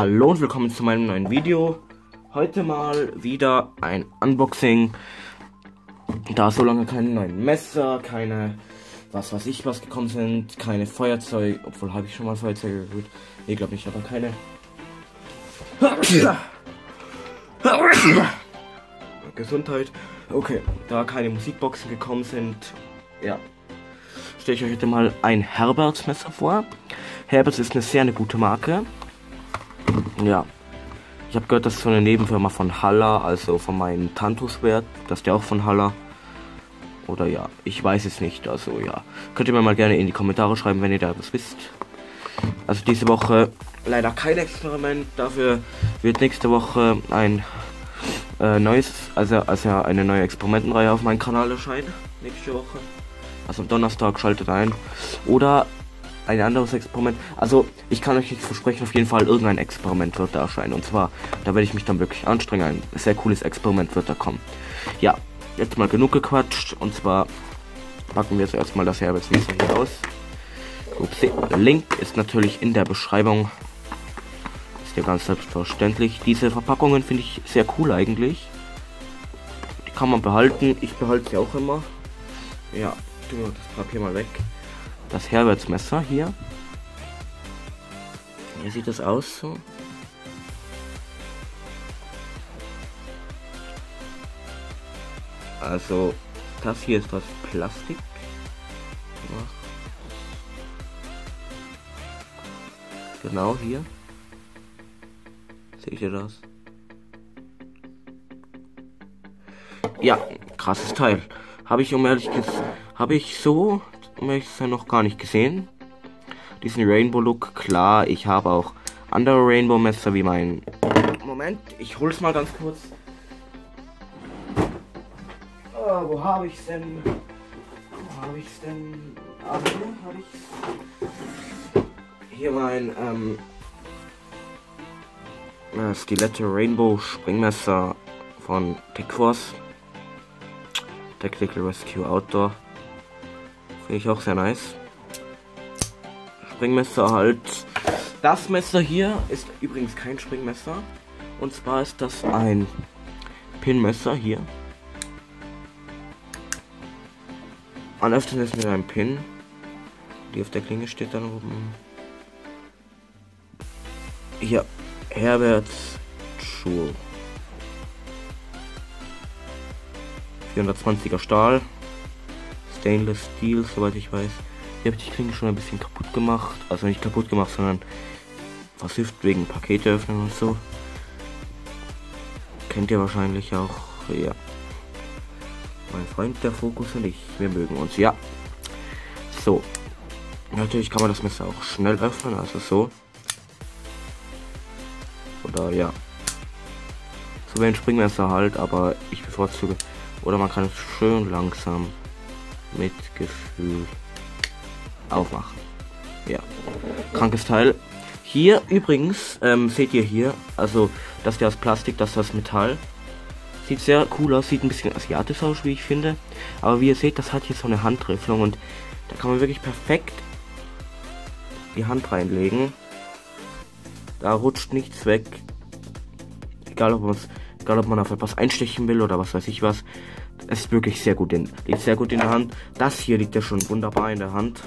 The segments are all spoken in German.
Hallo und willkommen zu meinem neuen Video. Heute mal wieder ein Unboxing. Da so lange keine neuen Messer, keine was weiß ich was gekommen sind, keine Feuerzeuge, obwohl habe ich schon mal Feuerzeuge gut. Nee, glaube nicht, aber keine. Gesundheit. Okay, da keine Musikboxen gekommen sind, ja, stelle ich euch heute mal ein Herberts Messer vor. Herberts ist eine gute Marke. Ja, ich habe gehört, das ist so eine Nebenfirma von Halla, also von meinem Tanto-Schwert, das ist ja auch von Halla. Oder ja, ich weiß es nicht, also ja, könnt ihr mir mal gerne in die Kommentare schreiben, wenn ihr da was wisst. Also diese Woche leider kein Experiment, dafür wird nächste Woche ein neues, also eine neue Experimentenreihe auf meinem Kanal erscheinen, nächste Woche. Also am Donnerstag schaltet ein. Oder ein anderes Experiment. Also ich kann euch nicht versprechen, auf jeden Fall irgendein Experiment wird da erscheinen. Und zwar, da werde ich mich dann wirklich anstrengen. Ein sehr cooles Experiment wird da kommen. Ja, jetzt mal genug gequatscht. Und zwar packen wir jetzt erstmal das Herberts Messer hier aus. Upsi. Link ist natürlich in der Beschreibung. Ist ja ganz selbstverständlich. Diese Verpackungen finde ich sehr cool eigentlich. Die kann man behalten. Ich behalte sie auch immer. Ja, tun wir das Papier mal weg. Das Herberts Messer hier. Hier sieht es aus so. Also das hier ist das Plastik. Genau hier. Seht ihr das? Ja, krasses Teil. Habe ich so noch gar nicht gesehen. Diesen Rainbow Look, klar, ich habe auch andere Rainbow Messer wie mein. Moment, ich hol's mal ganz kurz. Oh, wo habe ich's denn? Ah, hier habe ich's. Hier mein Stiletto Rainbow Springmesser von Techforce. Tactical Rescue Outdoor. Finde ich auch sehr nice. Springmesser halt. Das Messer hier ist übrigens kein Springmesser. Und zwar ist das ein Pinmesser hier. Man öffnet es mit einem Pin. Die auf der Klinge steht dann oben. Hier. Herberts Schuhe. 420er Stahl. Stainless Steel, soweit ich weiß. Hier habe ich die Klinge schon ein bisschen kaputt gemacht. Also nicht kaputt gemacht, sondern versifft wegen Pakete öffnen und so. Kennt ihr wahrscheinlich auch. Ja. Mein Freund, der Fokus und ich, wir mögen uns. Ja. So. Natürlich kann man das Messer auch schnell öffnen, also so. Oder ja. So wie ein Springmesser halt, aber ich bevorzuge. Oder man kann es schön langsam mit Gefühl aufmachen. Ja, krankes Teil. Hier übrigens, seht ihr hier, also das hier aus Plastik, das ist aus Metall. Sieht sehr cool aus, sieht ein bisschen asiatisch aus, wie ich finde. Aber wie ihr seht, das hat hier so eine Handrifflung und da kann man wirklich perfekt die Hand reinlegen. Da rutscht nichts weg. Egal ob man auf etwas einstechen will oder was weiß ich was. Es ist wirklich sehr gut liegt sehr gut in der Hand. Das hier liegt ja schon wunderbar in der Hand.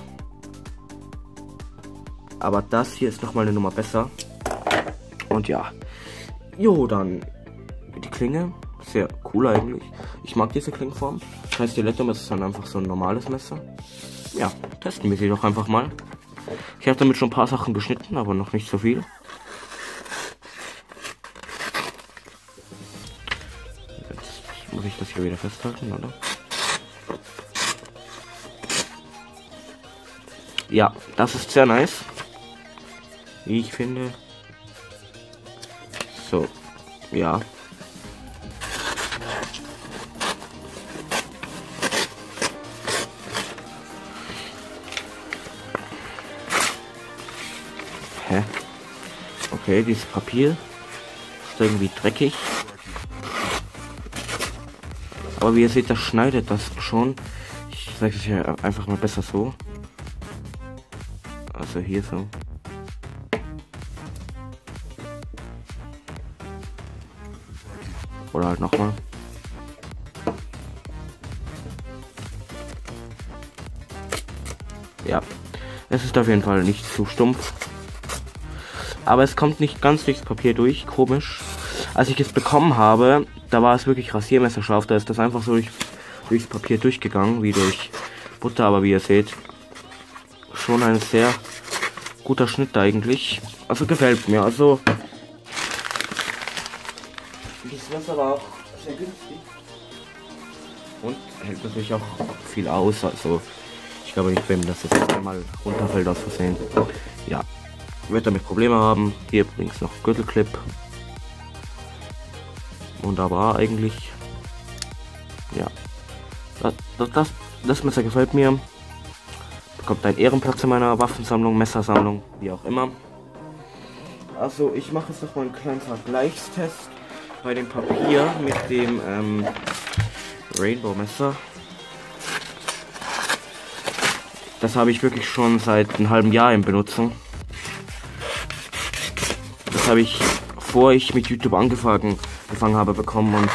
Aber das hier ist nochmal eine Nummer besser. Und ja. Jo, dann die Klinge. Sehr cool eigentlich. Ich mag diese Klingenform. Das heißt, Stiletto-Messer ist dann einfach so ein normales Messer. Ja, testen wir sie doch einfach mal. Ich habe damit schon ein paar Sachen geschnitten, aber noch nicht so viel. Muss ich das hier wieder festhalten, oder? Ja, das ist sehr nice. Wie ich finde. So, ja. Hä? Okay, dieses Papier ist irgendwie dreckig. Aber wie ihr seht, das schneidet das schon. Ich sage es hier einfach mal besser so. Also hier so. Oder halt nochmal. Ja, es ist auf jeden Fall nicht zu stumpf. Aber es kommt nicht ganz durchs Papier durch, komisch. Als ich es bekommen habe, da war es wirklich rasiermesserscharf. Da ist das einfach so durchs Papier durchgegangen, wie durch Butter. Aber wie ihr seht, schon ein sehr guter Schnitt eigentlich. Also gefällt mir. Also das Messer war auch sehr günstig. Und hält natürlich auch viel aus. Also ich glaube nicht, wenn das jetzt einmal runterfällt aus Versehen. Ja, wird damit Probleme haben. Hier übrigens noch Gürtelclip. Wunderbar eigentlich. Ja, das Messer gefällt mir. Bekommt einen Ehrenplatz in meiner Waffensammlung, Messersammlung, wie auch immer. Also ich mache jetzt noch mal einen kleinen Vergleichstest bei dem Papier mit dem Rainbow Messer. Das habe ich wirklich schon seit einem halben Jahr in Benutzung. Das habe ich, bevor ich mit YouTube angefangen habe, bekommen, und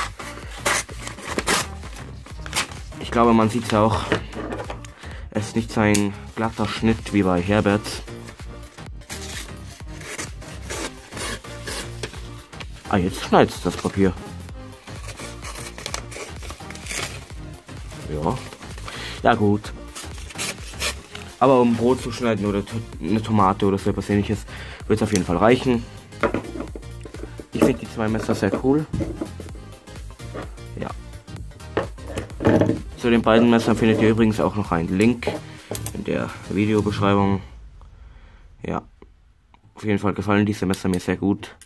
ich glaube, man sieht es auch. Es ist nicht so ein glatter Schnitt wie bei Herberts. Ah, jetzt schneidet das Papier. Ja. Ja gut. Aber um Brot zu schneiden oder eine Tomate oder so etwas Ähnliches, wird es auf jeden Fall reichen. Ich finde die zwei Messer sehr cool. Ja. Zu den beiden Messern findet ihr übrigens auch noch einen Link in der Videobeschreibung. Ja. Auf jeden Fall gefallen diese Messer mir sehr gut.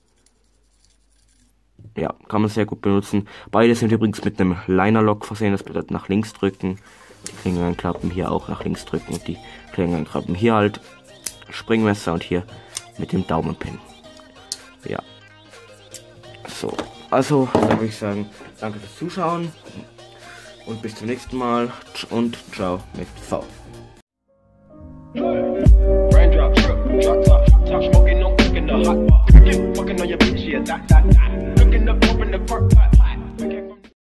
Ja, kann man sehr gut benutzen. Beide sind übrigens mit einem Liner-Lock versehen, das bedeutet nach links drücken. Die Klingenklappen hier auch nach links drücken und die Klingenklappen hier halt Springmesser und hier mit dem Daumenpin. Ja. So, also dann würde ich sagen, danke fürs Zuschauen und bis zum nächsten Mal und ciao mit V. Raindrop, drop top, top smoking, no cooking the hot pot. Fucking on your bitch, yeah, that. Cooking up, open the park pot.